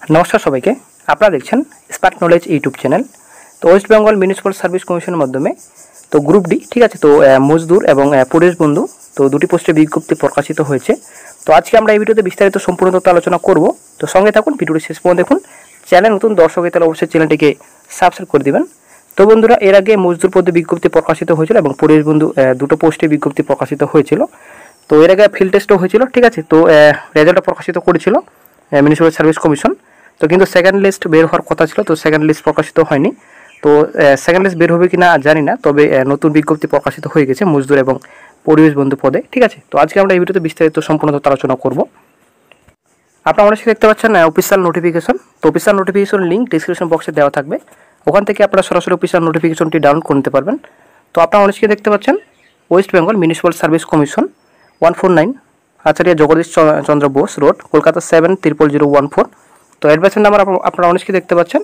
নমস্কার সবাইকে, আপনারা দেখছেন স্মার্ট নলেজ ইউটিউব চ্যানেল। তো ওয়েস্ট বেঙ্গল মিউনিসিপাল সার্ভিস কমিশনের মাধ্যমে তো গ্রুপ ডি, ঠিক আছে, তো মজদুর এবং পরিবেশ বন্ধু তো দুটি পোস্টে বিজ্ঞপ্তি প্রকাশিত হয়েছে। তো আজকে আমরা এই ভিডিওতে বিস্তারিত সম্পূর্ণ তথ্য আলোচনা করব। তো সঙ্গে থাকুন, ভিডিওটি শেষ পর্যন্ত দেখুন। চ্যানেল নতুন দর্শক তাহলে অবশ্যই চ্যানেলটিকে সাবস্ক্রাইব করে দেবেন। তো বন্ধুরা, এর আগে মজদুর পদে বিজ্ঞপ্তি প্রকাশিত হয়েছিল এবং পরিবেশ বন্ধু দুটো পোস্টে বিজ্ঞপ্তি প্রকাশিত হয়েছিল। তো এর আগে ফিল্ড টেস্টও হয়েছিল, ঠিক আছে। তো রেজাল্টটা প্রকাশিত করেছিল মিউনিসিপাল সার্ভিস কমিশন। তো কিন্তু সেকেন্ড লিস্ট বের হওয়ার কথা ছিল, তো সেকেন্ড লিস্ট প্রকাশিত হয়নি। তো সেকেন্ড লিস্ট বের হবে কিনা জানি না, তবে নতুন বিজ্ঞপ্তি প্রকাশিত হয়ে গেছে মজদুর এবং পরিবেশ বন্ধু পদে, ঠিক আছে। তো আজকে আমরা এই ভিডিওতে বিস্তারিত সম্পূর্ণ আলোচনা করব। আপনারা অনেক দেখতে পাচ্ছেন অফিসিয়াল নোটিফিকেশন। তো অফিসিয়াল নোটিফিকেশন লিঙ্ক ডিসক্রিপশন বক্সে দেওয়া থাকবে, ওখান থেকে আপনারা সরাসরি অফিসিয়াল নোটিফিকেশনটি ডাউনলোড করে নিতে পারবেন। তো আপনারা অনেকে দেখতে পাচ্ছেন West Bengal municipal service commission 149 Acharya Jagadish Chandra Bose road, Kolkata 700014। তো অ্যাডভাইসের নাম্বার আপনারা অনেকে দেখতে পাচ্ছেন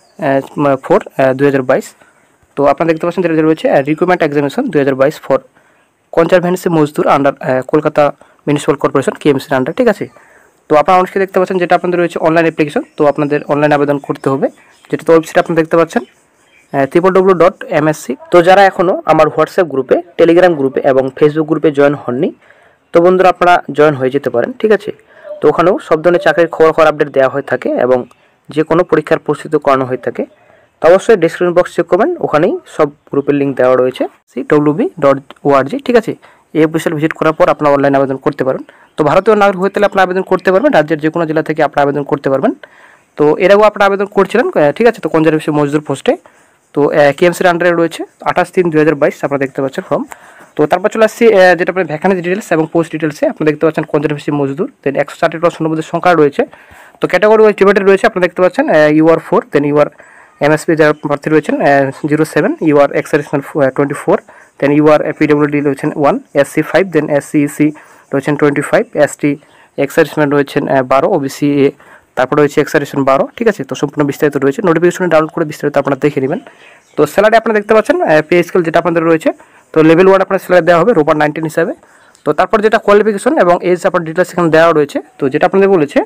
4/2022। তো আপনারা দেখতে পাচ্ছেন যেটা রয়েছে recruitment examination 2022 for conservancy mazdoor under Kolkata municipal corporation KMC under, ঠিক আছে। তো আপনারা অনেকে দেখতে পাচ্ছেন যেটা আপনাদের রয়েছে অনলাইন অ্যাপ্লিকেশন। তো আপনাদের অনলাইন আবেদন করতে হবে, যেটা তো ওয়েবসাইট আপনারা দেখতে পাচ্ছেন www.msc। তো যারা এখনও আমার হোয়াটসঅ্যাপ গ্রুপে, টেলিগ্রাম গ্রুপে এবং ফেসবুক গ্রুপে জয়েন হননি, তো বন্ধুরা আপনারা জয়েন হয়ে যেতে পারেন, ঠিক আছে। তো ওখানেও সব ধরনের চাকরির খবর আপডেট দেওয়া হয়ে থাকে এবং যে কোনো পরীক্ষার প্রস্তুতি করানো হয়ে থাকে। তো অবশ্যই ডেসক্রিপশন বক্স চেক করবেন, ওখানেই সব গ্রুপের লিঙ্ক দেওয়া রয়েছে www.org, ঠিক আছে। এই অফিসিয়াল ভিজিট করার পর আপনারা অনলাইন আবেদন করতে পারেন। তো ভারতীয় নাগরিক হয়ে তাহলে আপনারা আবেদন করতে পারবেন, রাজ্যের যে কোনো জেলা থেকে আপনারা আবেদন করতে পারবেন। তো এর আগেও আপনারা আবেদন করছিলেন, ঠিক আছে। তো কনজারভেন্সি মজদুর পোস্টে তো KMCর আন্ডারে রয়েছে 28/3/2022 আপনারা দেখতে পাচ্ছেন ফর্ম। তো তারপর চলে আসছি যেটা আপনার ভ্যাকান্সি ডিটেলস এবং পোস্ট ডিটেলসে আপনারা দেখতে পাচ্ছেন কনজারভেন্সি মজদুর, দেন 160 শূন্যপদের সংখ্যা রয়েছে। তো ক্যাটাগরি ওয়াইজ ডিভাইডেড রয়েছে, আপনারা দেখতে পাচ্ছেন UR 4, দেন UR MSP যারা প্রার্থী রয়েছেন 07, UR এক্সারিসমেন্ট 24, দেন UR PWD রয়েছেন 1, SC 5, দেন SCEC রয়েছেন 25, ST এক্সারিসমেন্ট রয়েছেন 12, OBC তারপর রয়েছে এক্সারিসমেন্ট 12, ঠিক আছে। তো সম্পূর্ণ বিস্তারিত রয়েছে, নোটিফিকেশনে ডাউনলোড করে বিস্তারিত আপনারা দেখে নেবেন। তো স্যালারি আপনারা দেখতে পাচ্ছেন পে স্কেল যেটা আপনাদের রয়েছে, তো লেভেল 1 আপনার স্যালারি দেওয়া হবে রোববার 19 হিসাবে। তো তারপর যেটা কোয়ালিফিকেশন এবং এজ আপনার ডিটেলস এখানে দেওয়া রয়েছে। তো যেটা আপনাদের বলেছে,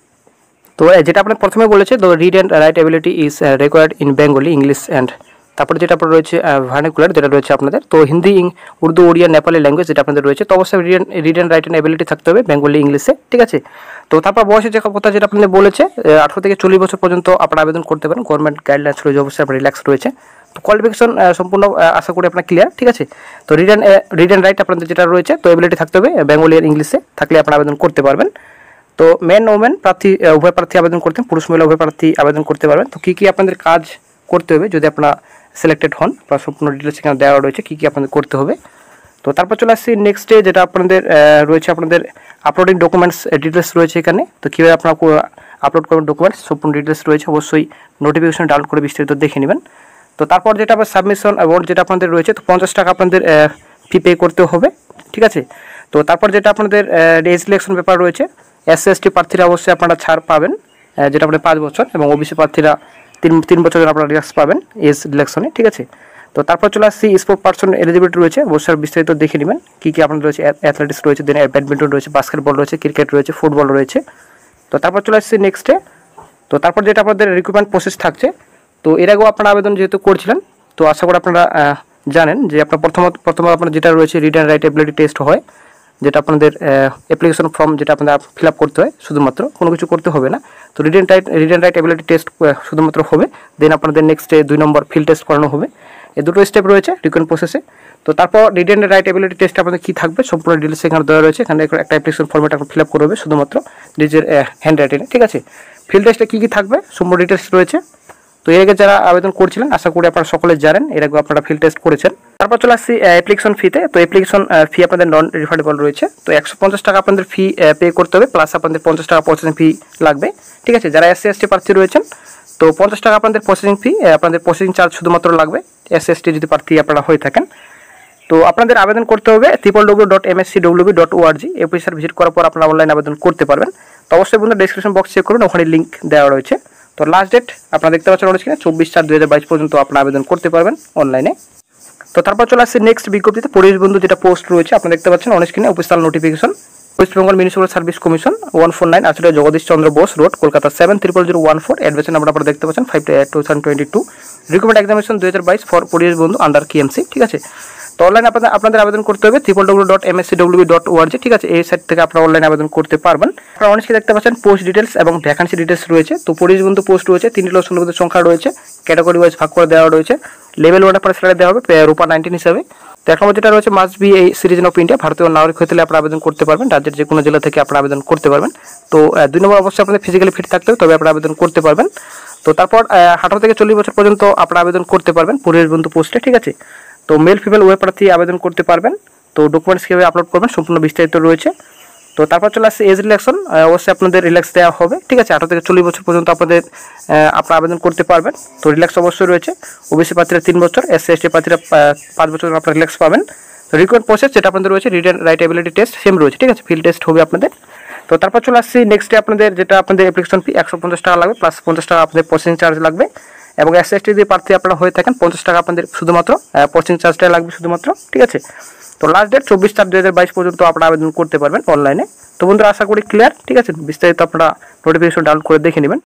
তো যেটা আপনার প্রথমে বলেছে, তো read and write ability is required in Bengali, English and তারপরে যেটা আপনার রয়েছে ভার্নিকুলার যেটা রয়েছে আপনাদের, তো হিন্দি, উর্দু, ওড়িয়া, নেপালি ল্যাঙ্গুয়েজ যেটা আপনাদের রয়েছে। তো অবশ্যই রিড অ্যান্ড রাইট এবিলিটি থাকতে হবে বেঙ্গলি, ইংলিশে, ঠিক আছে। তো তারপর বয়সের যে কথা যেটা আপনাদের বলেছে 18 থেকে 40 বছর পর্যন্ত আপনারা আবেদন করতে পারেন। গভর্নমেন্ট গাইডলাইন্স রয়েছে, অবশ্যই আপনার রিল্যাক্স রয়েছে। তো কোয়ালিফিকেশন সম্পূর্ণ আশা করি আপনার ক্লিয়ার, ঠিক আছে। তো রিড অ্যান্ড রাইট আপনাদের যেটা রয়েছে, তো এবিলিটি থাকতে হবে বেঙ্গলি আর ইংলিশে, থাকলে আপনারা আবেদন করতে পারবেন। তো মেন ওমেন প্রার্থী উভয় প্রার্থী আবেদন করতে, পুরুষ মহিলা উভয় প্রার্থী আবেদন করতে পারবেন। তো কী কী আপনাদের কাজ করতে হবে যদি আপনারা সিলেক্টেড হন, বা সম্পূর্ণ ডিটেলস এখানে দেওয়া রয়েছে কী কী আপনাদের করতে হবে। তো তারপর চলে আসছি নেক্সট ডে যেটা আপনাদের রয়েছে, আপনাদের আপলোডিং ডকুমেন্টস ডিটেলস রয়েছে এখানে। তো কীভাবে আপনারা আপলোড করবেন ডকুমেন্টস সম্পূর্ণ ডিটেলস রয়েছে, অবশ্যই নোটিফিকেশন ডাউনলোড করে বিস্তারিত দেখে নেবেন। তো তারপর যেটা আবার সাবমিশন অ্যামাউন্ট যেটা আপনাদের রয়েছে, তো 50 টাকা আপনাদের ফি পে করতে হবে, ঠিক আছে। তো তারপর যেটা আপনাদের এজ সিলেকশন পেপার রয়েছে, SC/ST প্রার্থীরা অবশ্যই আপনারা ছাড় পাবেন, যেটা আপনাদের 5 বছর, এবং OBC প্রার্থীরা 3 বছরের আপনারা রিল্যাক্স পাবেন এজ সিলেকশনে, ঠিক আছে। তো তারপর চলে আসছি স্পোর্ট পার্সন এলিজিবিলিটি রয়েছে, অবশ্যই বিস্তারিত দেখে নেবেন কী কী আপনাদের রয়েছে। অ্যাথলেটিক্স রয়েছে, দেন ব্যাডমিন্টন রয়েছে, বাস্কেটবল রয়েছে, ক্রিকেট রয়েছে, ফুটবল রয়েছে। তো তারপর চলে আসছি নেক্সটে। তো তারপর যেটা আপনাদের রিক্রুটমেন্ট প্রসেস থাকছে, তো এর আগেও আপনারা আবেদন যেহেতু করছিলেন, তো আশা করি আপনারা জানেন যে আপনার প্রথমে আপনার যেটা রয়েছে read and write ability test হয়, যেটা আপনাদের অ্যাপ্লিকেশন ফর্ম যেটা আপনাদের ফিল আপ করতে হয়, শুধুমাত্র কোনো কিছু করতে হবে না। তো read and write ability test শুধুমাত্র হবে, দেন আপনাদের নেক্সটে 2 নম্বর ফিল্ড টেস্ট করানো হবে। এই দুটো স্টেপ রয়েছে রিক্রুটমেন্ট প্রসেসে। তো তারপর read and write ability test আপনাদের কী থাকবে সম্পূর্ণ ডিটেলস এখানে দেওয়া রয়েছে। এখানে একটা অ্যাপ্লিকেশন ফর্মেট আপনার ফিল আপ করবে শুধুমাত্র নিজের হ্যান্ড রাইটিংয়ে, ঠিক আছে। ফিল্ড টেস্টে কী কী থাকবে সম্পূর্ণ ডিটেলস রয়েছে। তো এর আগে যারা আবেদন করছিলেন আশা করি আপনারা সকলে জানেন, এর আগে আপনারা ফিল্ড টেস্ট করেছেন। তারপর চলে আসছি অ্যাপ্লিকেশন ফিতে। তো অ্যাপ্লিকেশন ফি আপনাদের নন রিফান্ডেবল রয়েছে। তো 150 টাকা আপনাদের ফি পে করতে হবে, প্লাস আপনাদের 50 টাকা প্রসেসিং ফি লাগবে, ঠিক আছে। যারা SC/ST প্রার্থী রয়েছেন, তো 50 টাকা আপনাদের প্রসেসিং ফি, আপনাদের প্রসেসিং চার্জ শুধুমাত্র লাগবে SC/ST যদি প্রার্থী আপনারা হয়ে থাকেন। তো আপনাদের আবেদন করতে হবে www.mscwb.org, এই অফিসিয়াল ভিজিট করার পর আপনারা অনলাইন আবেদন করতে পারবেন। তো অবশ্যই বন্ধুরা ডেসক্রিপশন বক্স চেক করুন, ওখানে লিঙ্ক দেওয়া রয়েছে। তো লাস্ট ডেট আপনারা দেখতে পাচ্ছেন অনেক 24/4/2022 পর্যন্ত আপনারা আবেদন করতে পারবেন অনলাইনে। তো তারপর চলে আসছে নেক্সট বিজ্ঞপ্তিতে পরিবেশ বন্ধু যেটা পোস্ট রয়েছে, আপনারা দেখতে পাচ্ছেন অনেক official notification. West Bengal municipal service commission 149 আসলে Jagadish Chandra Bose road Kolkata 700014 admission number আপনারা দেখতে পাচ্ছেন 5/2022 রিক্রুটমেন্ট এক্সামিনেশন 2022 ফর পরিবেশ বন্ধু আন্ডার KMC। ঠিক আছে, তো অনলাইনে আপনাদের আবেদন করতে হবে www.mscwb.org। ঠিক আছে, এই সাইট থেকে আপনারা অনলাইনে আবেদন করতে পারবেন। আপনারা অনেকে দেখতে পাচ্ছেন পোস্ট ডিটেলস এবং ভ্যাকান্সি ডিটেলস রয়েছে। তো পরিবেশ বন্ধু পোস্ট রয়েছে 3টি লোকসংখ্যার সংখ্যা রয়েছে, ক্যাটাগরি ওয়াইজ ভাগ করে দেওয়া রয়েছে। লেভেল 1 আপনার স্যালারি দেওয়া হবে রূপা 19 হিসাবে। তো এক নম্বর যেটা রয়েছে মাস্ট বি এই সিটিজেন অফ ইন্ডিয়া, ভারতীয় নাগরিক হতে হলে আপনারা আবেদন করতে পারবেন, রাজ্যের যে কোনো জেলা থেকে আপনারা আবেদন করতে পারবেন। তো 2 নম্বর অবশ্যই আপনাদের ফিজিক্যালি ফিট থাকতে হবে, তবে আপনারা আবেদন করতে পারবেন। তো তারপর 18 থেকে 40 বছর পর্যন্ত আপনারা আবেদন করতে পারবেন পরিবেশ বন্ধু পোস্টে। ঠিক আছে, তো মেল ফিমেল উভয় প্রার্থী আবেদন করতে পারবেন। তো ডকুমেন্টস কীভাবে আপলোড করবেন সম্পূর্ণ বিস্তারিত রয়েছে। তো তারপর চলে আসছে এজ রিল্যাক্সন, অবশ্যই আপনাদের রিল্যাক্স দেওয়া হবে। ঠিক আছে, 18 থেকে 40 বছর পর্যন্ত আপনারা আবেদন করতে পারবেন। তো রিল্যাক্স অবশ্যই রয়েছে। ওবিসি প্রার্থীরা 3 বছর, SC ST প্রার্থীরা 5 বছর আপনারা রিল্যাক্স পাবেন। তো রিক্রুটমেন্ট প্রসেস যেটা আপনাদের রয়েছে রিটেন রাইটেবিলিটি টেস্ট সেম রয়েছে। ঠিক আছে, ফিল্ড টেস্ট হবে আপনাদের। তো তারপর চলে আসছি নেক্সটে আপনাদের যেটা আপনাদের অ্যাপ্লিকেশন ফি 150 টাকা লাগবে, প্লাস 50 টাকা আপনাদের প্রসেসিং চার্জ লাগবে। এবং SC ST যদি প্রার্থী আপনারা হয়ে থাকেন 50 টাকা আপনাদের শুধুমাত্র প্রসেসিং চার্জটা লাগবে শুধুমাত্র। ঠিক আছে, তো লাস্ট ডেট 24/4/2022 পর্যন্ত আপনারা আবেদন করতে পারবেন অনলাইনে। তো বন্ধুরা আশা করি ক্লিয়ার। ঠিক আছে, বিস্তারিত আপনারা নোটিফিকেশন ডাউনলোড করে দেখে নেবেন।